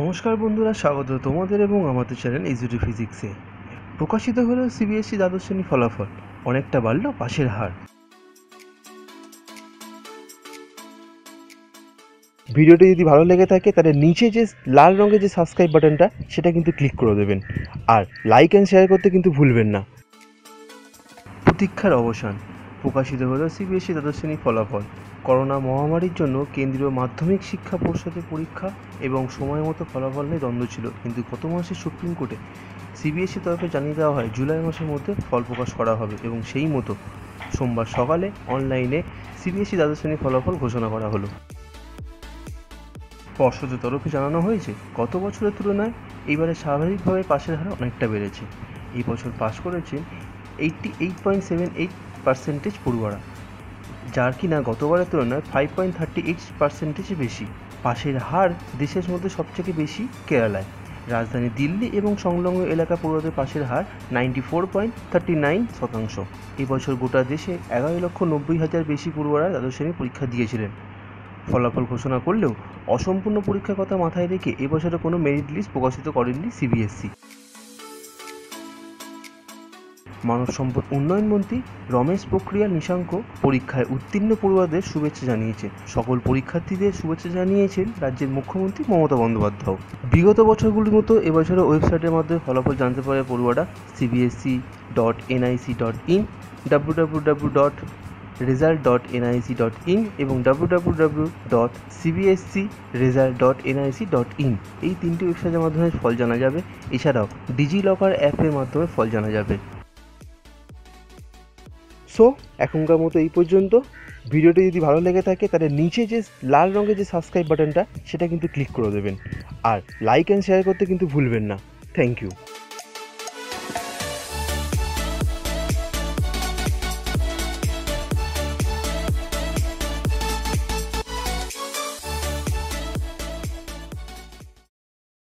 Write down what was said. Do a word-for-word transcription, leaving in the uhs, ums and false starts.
নমস্কার বন্ধুরা, স্বাগত তোমাদের এবং আমাদের চ্যানেল ইজি ফিজিক্সে। প্রকাশিত হলো সিবিএসই দ্বাদশ শ্রেণী ফলাফল, অনেকটা বাড়ল পাশের হার। ভিডিওটি যদি ভালো লেগে থাকে তাহলে নিচে যে লাল রঙের যে সাবস্ক্রাইব বাটনটা সেটা কিন্তু ক্লিক করে দেবেন, আর লাইক অ্যান্ড শেয়ার করতে কিন্তু ভুলবেন না। প্রতীক্ষার অবসান, প্রকাশিত হলো সিবিএসই দ্বাদশ শ্রেণী ফলাফল। করোনা মহামারীর জন্য কেন্দ্রীয় মাধ্যমিক শিক্ষা পর্ষদের পরীক্ষা এবং সময় মতো ফলাফল নিয়ে দ্বন্দ্ব ছিল, কিন্তু গত মাসে সুপ্রিম কোর্টে সিবিএসই তরফে জানিয়ে দেওয়া হয় জুলাই মাসের মধ্যে ফল প্রকাশ করা হবে, এবং সেই মতো সোমবার সকালে অনলাইনে সিবিএসই দ্বাদশ শ্রেণীর ফলাফল ঘোষণা করা হলো। পর্ষদের তরফে জানানো হয়েছে গত বছরের তুলনায় এইবারে স্বাভাবিকভাবে পাশের হার অনেকটা বেড়েছে। এই বছর পাস করেছে eighty eight point seven eight percentage পড়ুয়ারা, যার কিনা গতবারের তুলনায় ফাইভ পয়েন্ট থার্টি এইট পার্সেন্টেজে বেশি। পাশের হার দেশের মধ্যে সবথেকে বেশি কেরালায়। রাজধানী দিল্লি এবং সংলগ্ন এলাকা পড়ুয়াদের পাশের হার ninety four point thirty nine শতাংশ। এবছর গোটা দেশে এগারো লক্ষ নব্বই হাজার বেশি পড়ুয়ারা দ্বাদশ শ্রেণীর পরীক্ষা দিয়েছিলেন। ফলাফল ঘোষণা করলেও অসম্পূর্ণ পরীক্ষার কথা মাথায় রেখে এবছরে কোনো মেরিট লিস্ট প্রকাশিত করেননি সিবিএসই। মানব সম্পদ উন্নয়ন মন্ত্রী রমেশ পোখরিয়াল নিশাঙ্ক পরীক্ষায় উত্তীর্ণ পড়ুয়াদের শুভেচ্ছা জানিয়েছে। সকল পরীক্ষার্থীদের শুভেচ্ছা জানিয়েছেন রাজ্যের মুখ্যমন্ত্রী মমতা বন্দ্যোপাধ্যায়। বিগত বছরগুলির মতো এবছরের ওয়েবসাইটের মাধ্যমে ফলাফল জানতে পারে পড়ুয়ারা CBSE dot NIC dot in, W W W dot result dot NIC dot in এবং W W W dot CBSE result dot NIC dot in, এই তিনটি ওয়েবসাইটের মাধ্যমে ফল জানা যাবে। এছাড়াও ডিজি লকার অ্যাপের মাধ্যমে ফল জানা যাবে। সো এখনকার মতো এই পর্যন্ত। ভিডিওটি যদি ভালো লেগে থাকে তাহলে নিচে যে লাল রঙের যে সাবস্ক্রাইব বাটনটা সেটা কিন্তু ক্লিক করে দেবেন, আর লাইক অ্যান্ড শেয়ার করতে কিন্তু ভুলবেন না। Thank you.